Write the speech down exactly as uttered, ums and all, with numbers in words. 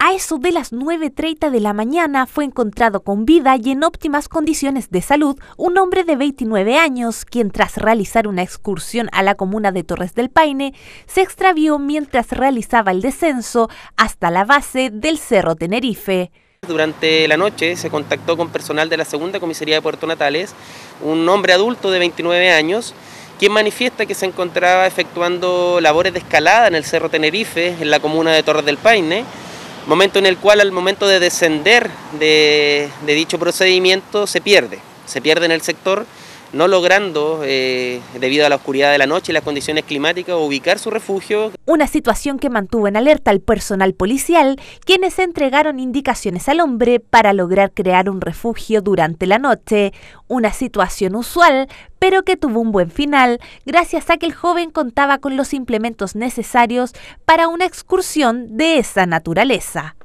A eso de las nueve treinta de la mañana fue encontrado con vida y en óptimas condiciones de salud un hombre de veintinueve años, quien tras realizar una excursión a la comuna de Torres del Paine, se extravió mientras realizaba el descenso hasta la base del Cerro Tenerife. Durante la noche se contactó con personal de la segunda comisaría de Puerto Natales, un hombre adulto de veintinueve años, quien manifiesta que se encontraba efectuando labores de escalada en el Cerro Tenerife, en la comuna de Torres del Paine, momento en el cual al momento de descender de, de dicho procedimiento se pierde, se pierde en el sector, no logrando, eh, debido a la oscuridad de la noche y las condiciones climáticas, ubicar su refugio. Una situación que mantuvo en alerta al personal policial, quienes entregaron indicaciones al hombre para lograr crear un refugio durante la noche. Una situación usual, pero que tuvo un buen final, gracias a que el joven contaba con los implementos necesarios para una excursión de esa naturaleza.